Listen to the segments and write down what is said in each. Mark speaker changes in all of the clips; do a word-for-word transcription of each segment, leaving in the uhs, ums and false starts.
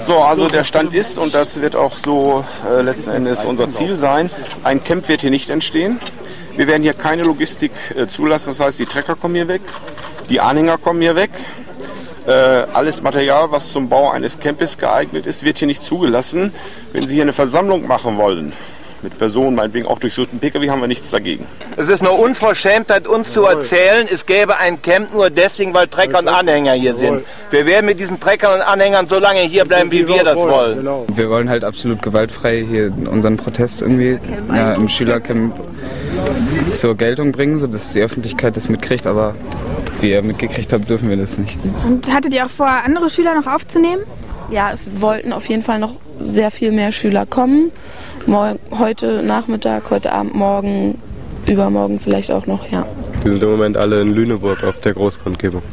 Speaker 1: So, also der Stand ist, und das wird auch so äh, letzten Endes unser Ziel sein, ein Camp wird hier nicht entstehen. Wir werden hier keine Logistik äh, zulassen, das heißt, die Trecker kommen hier weg, die Anhänger kommen hier weg. Äh, alles Material, was zum Bau eines Campes geeignet ist, wird hier nicht zugelassen. Wenn Sie hier eine Versammlung machen wollen, mit Personen, meinetwegen auch durchsuchten P K W, haben wir nichts dagegen.
Speaker 2: Es ist eine Unverschämtheit, uns zu erzählen, es gäbe ein Camp nur deswegen, weil Trecker und Anhänger hier sind. Wir werden mit diesen Treckern und Anhängern so lange hier bleiben, wie wir das wollen.
Speaker 3: Wir wollen halt absolut gewaltfrei hier unseren Protest irgendwie ja, im Schülercamp zur Geltung bringen, sodass die Öffentlichkeit das mitkriegt, aber wie ihr mitgekriegt habt, dürfen wir das nicht.
Speaker 4: Und hattet ihr auch vor, andere Schüler noch aufzunehmen?
Speaker 5: Ja, es wollten auf jeden Fall noch sehr viel mehr Schüler kommen. Morgen, heute Nachmittag, heute Abend, morgen, übermorgen vielleicht auch noch, ja.
Speaker 6: Wir sind im Moment alle in Lüneburg auf der Großkundgebung.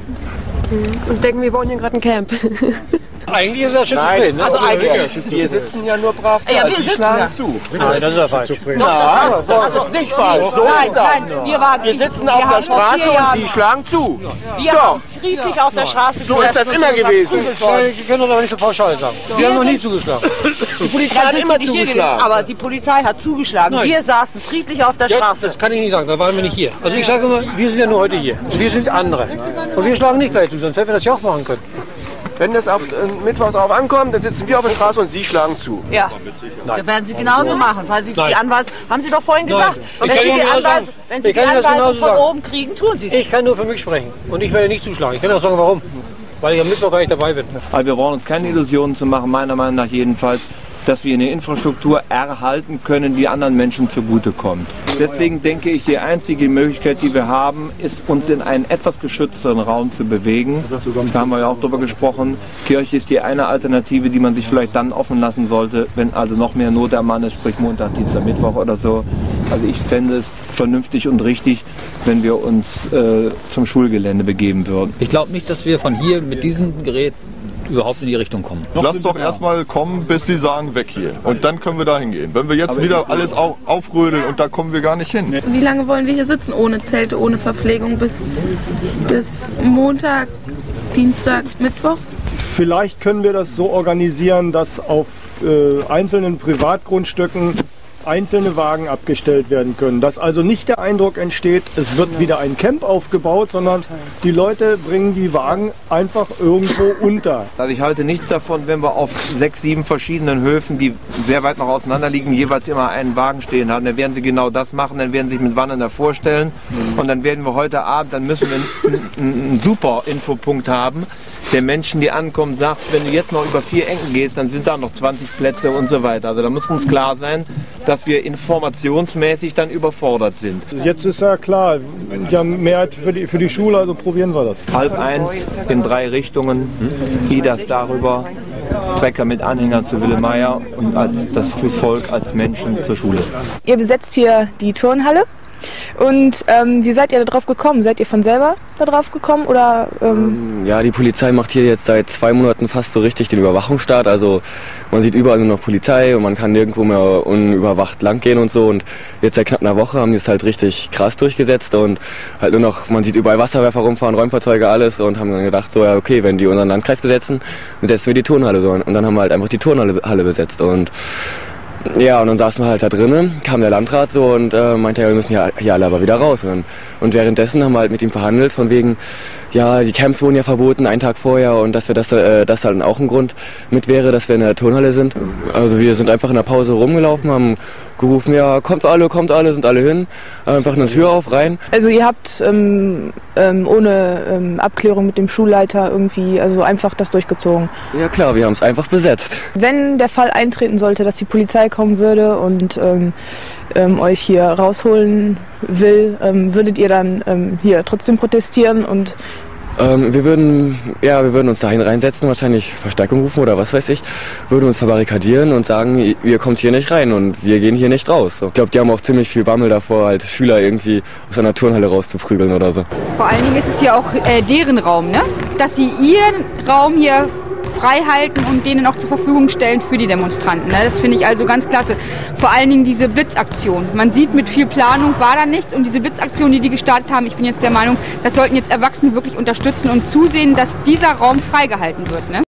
Speaker 7: Und denken, wir bauen hier gerade ein Camp.
Speaker 8: Eigentlich ist er schizophren. Ne?
Speaker 2: Also eigentlich, wir sitzen ja nur brav da,
Speaker 7: ja, wir
Speaker 2: die
Speaker 7: sitzen
Speaker 2: schlagen
Speaker 7: da.
Speaker 2: zu.
Speaker 8: Nein, das ist ja falsch.
Speaker 2: Ja, das ist nicht falsch. So
Speaker 7: Nein,
Speaker 2: ist das.
Speaker 7: nein, wir, waren,
Speaker 2: Wir sitzen auf der Straße und sie schlagen zu.
Speaker 7: wir haben friedlich auf der Straße
Speaker 2: So ist das immer gewesen.
Speaker 8: Sie können doch nicht so pauschal sagen. Sie haben noch nie zugeschlagen.
Speaker 2: Die Polizei hat immer zugeschlagen.
Speaker 7: Aber die Polizei hat zugeschlagen.
Speaker 8: Nein.
Speaker 7: Wir saßen friedlich auf der
Speaker 8: Ja,
Speaker 7: Straße.
Speaker 8: das kann ich nicht sagen, da waren wir nicht hier. Also ich sage immer, wir sind ja nur heute hier. Wir sind andere. Und wir schlagen nicht gleich zu, sonst hätten wir das ja auch machen können.
Speaker 2: Wenn das auf äh, Mittwoch darauf ankommt, dann sitzen wir auf der Straße und sie schlagen zu.
Speaker 7: Ja, das werden sie genauso machen, weil sie
Speaker 8: Nein.
Speaker 7: die Anweisung, haben sie doch vorhin
Speaker 8: Nein.
Speaker 7: gesagt.
Speaker 8: Ich
Speaker 7: Wenn
Speaker 8: kann
Speaker 7: sie
Speaker 8: Ihnen
Speaker 7: die
Speaker 8: genau
Speaker 7: Anweisung,
Speaker 8: sagen.
Speaker 7: wenn sie
Speaker 8: Ich
Speaker 7: die
Speaker 8: kann Ihnen das
Speaker 7: Anweisung
Speaker 8: genauso
Speaker 7: von
Speaker 8: sagen.
Speaker 7: oben kriegen, tun sie es.
Speaker 8: Ich kann nur für mich sprechen. Und ich werde nicht zuschlagen. Ich kann auch sagen, warum. Weil ich am Mittwoch gar nicht dabei bin.
Speaker 9: Also wir brauchen uns keine Illusionen zu machen, meiner Meinung nach jedenfalls, dass wir eine Infrastruktur erhalten können, die anderen Menschen zugutekommt. Deswegen denke ich, die einzige Möglichkeit, die wir haben, ist, uns in einen etwas geschützteren Raum zu bewegen. Da haben wir ja auch drüber gesprochen. Kirche ist die eine Alternative, die man sich vielleicht dann offen lassen sollte, wenn also noch mehr Not am Mann ist, sprich Montag, Dienstag, Mittwoch oder so. Also ich fände es vernünftig und richtig, wenn wir uns äh, zum Schulgelände begeben würden.
Speaker 10: Ich glaube nicht, dass wir von hier mit diesem Gerät überhaupt in die Richtung kommen.
Speaker 11: Lass doch erstmal kommen, bis sie sagen, weg hier. Und dann können wir da hingehen. Wenn wir jetzt wieder alles auf, aufrödeln und da kommen wir gar nicht hin.
Speaker 5: Wie lange wollen wir hier sitzen? Ohne Zelte, ohne Verpflegung bis, bis Montag, Dienstag, Mittwoch?
Speaker 12: Vielleicht können wir das so organisieren, dass auf äh, einzelnen Privatgrundstücken einzelne Wagen abgestellt werden können. Dass also nicht der Eindruck entsteht, es wird wieder ein Camp aufgebaut, sondern die Leute bringen die Wagen einfach irgendwo unter.
Speaker 9: Also ich halte nichts davon, wenn wir auf sechs, sieben verschiedenen Höfen, die sehr weit noch auseinander liegen, jeweils immer einen Wagen stehen haben. Dann werden sie genau das machen, dann werden sie sich mit Wandern davor stellen und dann werden wir heute Abend, dann müssen wir einen, einen, einen super Infopunkt haben, der Menschen, die ankommen, sagt, wenn du jetzt noch über vier Ecken gehst, dann sind da noch zwanzig Plätze und so weiter. Also da muss uns klar sein, dass wir informationsmäßig dann überfordert sind.
Speaker 12: Jetzt ist ja klar, die haben Mehrheit für die, für die Schule, also probieren wir das.
Speaker 9: Halb eins in drei Richtungen, I D A S darüber, Trecker mit Anhängern zu Willemeyer und als das Fußvolk als Menschen zur Schule.
Speaker 4: Ihr besetzt hier die Turnhalle. Und ähm, wie seid ihr da drauf gekommen? Seid ihr von selber da drauf gekommen oder? Ähm
Speaker 13: ja, die Polizei macht hier jetzt seit zwei Monaten fast so richtig den Überwachungsstaat. Also man sieht überall nur noch Polizei und man kann nirgendwo mehr unüberwacht langgehen und so. Und jetzt seit knapp einer Woche haben die es halt richtig krass durchgesetzt und halt nur noch, man sieht überall Wasserwerfer rumfahren, Räumfahrzeuge, alles und haben dann gedacht, so ja okay, wenn die unseren Landkreis besetzen, besetzen wir die Turnhalle so. Und dann haben wir halt einfach die Turnhalle Halle besetzt und ja, und dann saßen wir halt da drinnen, kam der Landrat so und äh, meinte, ja, wir müssen hier, hier alle aber wieder raus. Und, und währenddessen haben wir halt mit ihm verhandelt, von wegen, ja, die Camps wurden ja verboten, einen Tag vorher und dass wir das, äh, das dann auch ein Grund mit wäre, dass wir in der Turnhalle sind. Also wir sind einfach in der Pause rumgelaufen, haben gerufen, ja, kommt alle, kommt alle, sind alle hin, einfach eine Tür auf, rein.
Speaker 4: Also ihr habt ähm, ähm, ohne ähm, Abklärung mit dem Schulleiter irgendwie, also einfach das durchgezogen?
Speaker 13: Ja klar, wir haben es einfach besetzt.
Speaker 4: Wenn der Fall eintreten sollte, dass die Polizei kommen würde und ähm, ähm, euch hier rausholen will, ähm, würdet ihr dann ähm, hier trotzdem protestieren und
Speaker 13: Ähm, wir würden, ja, wir würden uns dahin reinsetzen, wahrscheinlich Verstärkung rufen oder was weiß ich, würden uns verbarrikadieren und sagen, ihr kommt hier nicht rein und wir gehen hier nicht raus. So. Ich glaube, die haben auch ziemlich viel Bammel davor, halt Schüler irgendwie aus einer Turnhalle rauszuprügeln oder so.
Speaker 14: Vor allen Dingen ist es ja auch äh, deren Raum, ne? Dass sie ihren Raum hier frei halten und denen auch zur Verfügung stellen für die Demonstranten. Ne? Das finde ich also ganz klasse. Vor allen Dingen diese Blitzaktion. Man sieht, mit viel Planung war da nichts und diese Blitzaktion, die die gestartet haben, ich bin jetzt der Meinung, das sollten jetzt Erwachsene wirklich unterstützen und zusehen, dass dieser Raum freigehalten wird. Ne?